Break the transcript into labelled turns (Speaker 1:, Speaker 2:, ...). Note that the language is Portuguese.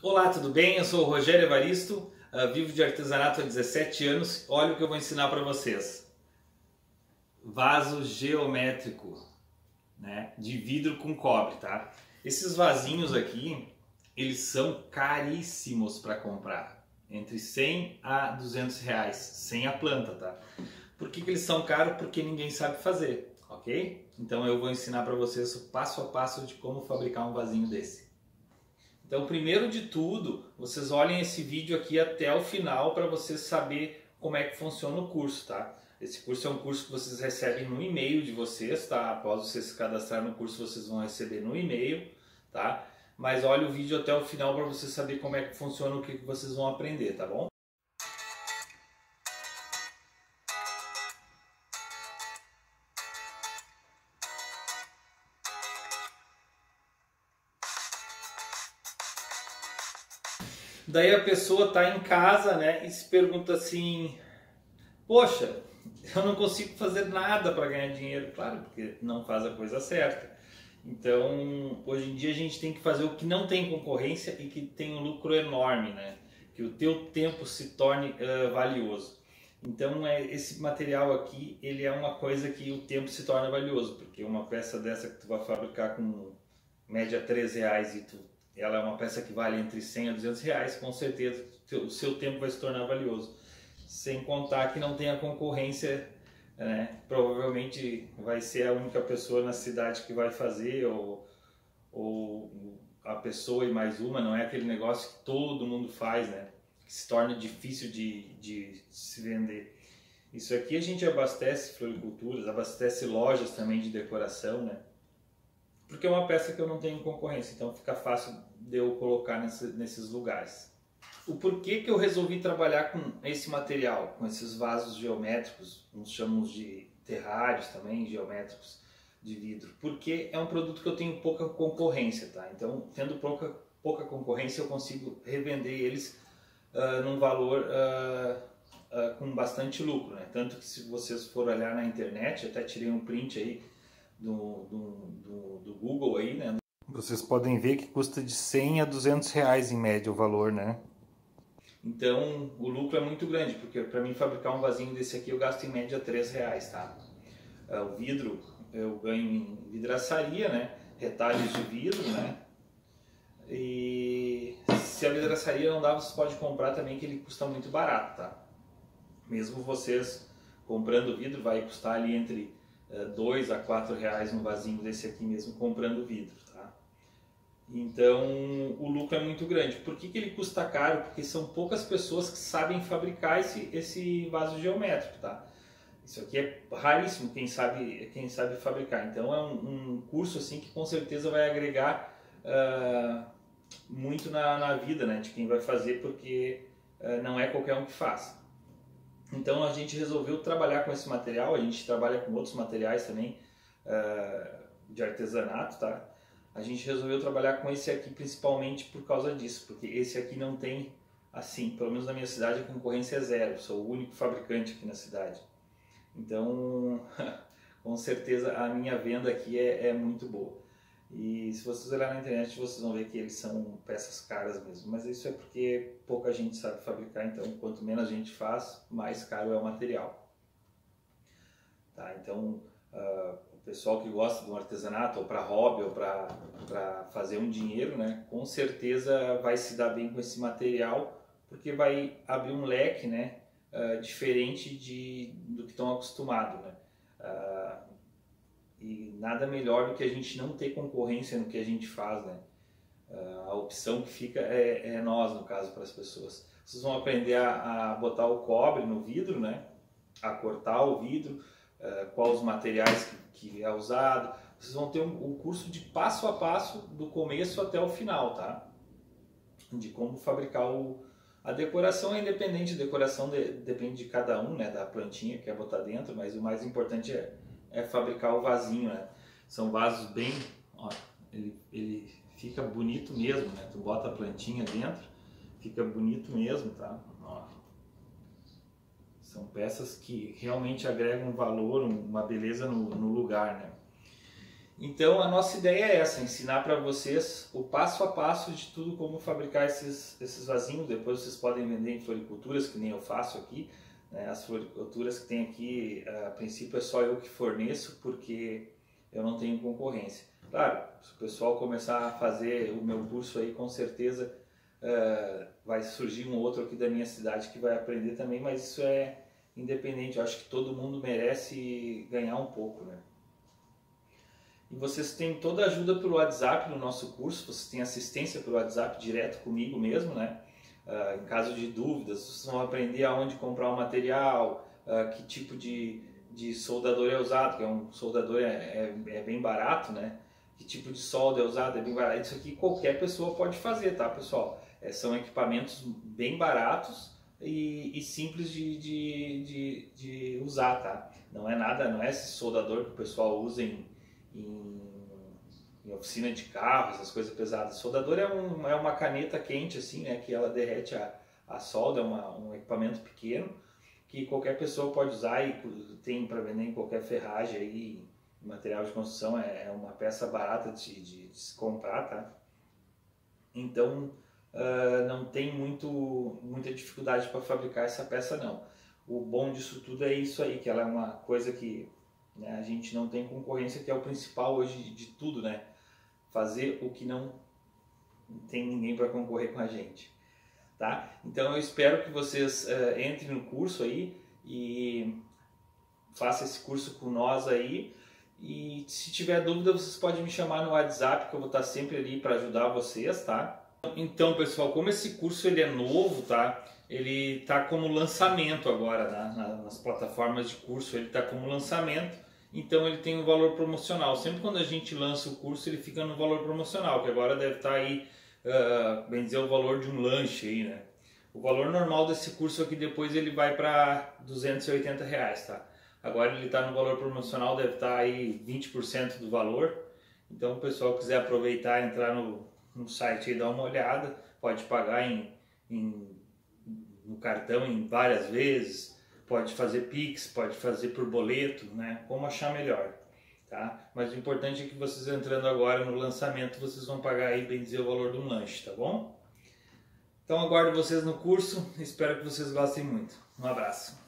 Speaker 1: Olá, tudo bem? Eu sou o Rogério Evaristo, vivo de artesanato há 17 anos. Olha o que eu vou ensinar para vocês. Vaso geométrico, né, de vidro com cobre, tá? Esses vasinhos aqui, eles são caríssimos para comprar. Entre 100 a 200 reais, sem a planta, tá? Por que eles são caros? Porque ninguém sabe fazer, ok? Então eu vou ensinar para vocês o passo a passo de como fabricar um vasinho desse. Então, primeiro de tudo, vocês olhem esse vídeo aqui até o final para vocês saberem como é que funciona o curso, tá? Esse curso é um curso que vocês recebem no e-mail de vocês, tá? Após vocês se cadastrar no curso, vocês vão receber no e-mail, tá? Mas olha o vídeo até o final para vocês saberem como é que funciona, o que vocês vão aprender, tá bom? Daí a pessoa está em casa, né, e se pergunta assim: poxa, eu não consigo fazer nada para ganhar dinheiro. Claro, porque não faz a coisa certa. Então, hoje em dia a gente tem que fazer o que não tem concorrência e que tem um lucro enorme, né? Que o teu tempo se torne valioso. Então, esse material aqui, ele é uma coisa que o tempo se torna valioso, porque uma peça dessa que tu vai fabricar com média R$3 e ela é uma peça que vale entre 100 a 200 reais, com certeza o seu tempo vai se tornar valioso. Sem contar que não tem a concorrência, né? Provavelmente vai ser a única pessoa na cidade que vai fazer, ou a pessoa e mais uma, não é aquele negócio que todo mundo faz, né? Que se torna difícil de se vender. Isso aqui a gente abastece floriculturas, abastece lojas também de decoração, né? Porque é uma peça que eu não tenho concorrência, então fica fácil de eu colocar nesses lugares. O porquê que eu resolvi trabalhar com esse material, com esses vasos geométricos, nós chamamos de terrários também, geométricos de vidro? Porque é um produto que eu tenho pouca concorrência, tá? Então, tendo pouca concorrência, eu consigo revender eles num valor com bastante lucro, né? Tanto que se vocês forem olhar na internet, até tirei um print aí do Google aí, né? Vocês podem ver que custa de 100 a 200 reais em média o valor, né? Então o lucro é muito grande, porque para mim fabricar um vasinho desse aqui eu gasto em média R$3, tá? O vidro eu ganho em vidraçaria, né? Retalhos de vidro, né? E se a vidraçaria não dá, você pode comprar também, que ele custa muito barato, tá? Mesmo vocês comprando vidro, vai custar ali entre R$2 a R$4 um vasinho desse aqui mesmo comprando vidro, tá? Então o lucro é muito grande. Por que ele custa caro? Porque são poucas pessoas que sabem fabricar esse vaso geométrico, tá? Isso aqui é raríssimo quem sabe fabricar. Então é um curso assim que com certeza vai agregar muito na vida, né, de quem vai fazer, porque não é qualquer um que faz. Então a gente resolveu trabalhar com esse material. A gente trabalha com outros materiais também de artesanato, tá? A gente resolveu trabalhar com esse aqui principalmente por causa disso, porque esse aqui não tem, assim, pelo menos na minha cidade, a concorrência é zero. Sou o único fabricante aqui na cidade. Então, com certeza a minha venda aqui é muito boa. E se vocês olharem na internet, vocês vão ver que eles são peças caras mesmo. Mas isso é porque pouca gente sabe fabricar, então quanto menos a gente faz, mais caro é o material. Tá? Então, o pessoal que gosta do artesanato, ou para hobby, ou para fazer um dinheiro, né, com certeza vai se dar bem com esse material, porque vai abrir um leque, né, diferente do que estão acostumados, né? E nada melhor do que a gente não ter concorrência no que a gente faz, né? A opção que fica é nós, no caso, para as pessoas. Vocês vão aprender a botar o cobre no vidro, né? A cortar o vidro, quais os materiais que é usado. Vocês vão ter um curso de passo a passo, do começo até o final, tá? De como fabricar a decoração. É independente, a decoração depende de cada um, né? Da plantinha que quer botar dentro, mas o mais importante é fabricar o vasinho, né? São vasos bem... Ó, ele fica bonito mesmo, né? Tu bota a plantinha dentro, fica bonito mesmo, tá? Ó. São peças que realmente agregam valor, uma beleza no lugar, né? Então a nossa ideia é essa, ensinar para vocês o passo a passo de tudo como fabricar esses vasinhos. Depois vocês podem vender em floriculturas, que nem eu faço aqui. As floriculturas que tem aqui, a princípio é só eu que forneço, porque eu não tenho concorrência. Claro, se o pessoal começar a fazer o meu curso aí, com certeza vai surgir um outro aqui da minha cidade que vai aprender também, mas isso é independente. Eu acho que todo mundo merece ganhar um pouco, né? E vocês têm toda a ajuda pelo WhatsApp no nosso curso, vocês têm assistência pelo WhatsApp direto comigo mesmo, né? Em caso de dúvidas, vocês vão aprender aonde comprar o material, que tipo de soldador é usado, que um soldador é bem barato, né? Que tipo de solda é usado, é bem barato. Isso aqui qualquer pessoa pode fazer, tá, pessoal? São equipamentos bem baratos e simples de usar, tá? Não é nada, não é esse soldador que o pessoal usa em oficina de carro, essas coisas pesadas. Soldador é uma caneta quente assim, né, que ela derrete a solda, é um equipamento pequeno que qualquer pessoa pode usar e tem para vender em qualquer ferragem aí, material de construção. É uma peça barata de se comprar, tá? Então não tem muita dificuldade para fabricar essa peça não. O bom disso tudo é isso aí, que ela é uma coisa que, né, a gente não tem concorrência, que é o principal hoje de tudo, né? Fazer o que não tem ninguém para concorrer com a gente, tá? Então eu espero que vocês entrem no curso aí e façam esse curso com nós aí. E se tiver dúvida, vocês podem me chamar no WhatsApp, que eu vou estar sempre ali para ajudar vocês, tá? Então, pessoal, como esse curso ele é novo, tá? Ele tá como lançamento agora, tá? Nas plataformas de curso ele tá como lançamento. Então ele tem um valor promocional. Sempre quando a gente lança o curso, ele fica no valor promocional, que agora deve estar aí, bem dizer, o valor de um lanche aí, né? O valor normal desse curso aqui depois ele vai para R$280, tá? Agora ele está no valor promocional, deve estar aí 20% do valor. Então o pessoal quiser aproveitar, entrar no site e dar uma olhada, pode pagar no cartão em várias vezes, pode fazer Pix, pode fazer por boleto, né? Como achar melhor, tá? Mas o importante é que vocês entrando agora no lançamento, vocês vão pagar aí, bem dizer, o valor de um lanche, tá bom? Então aguardo vocês no curso, espero que vocês gostem muito. Um abraço!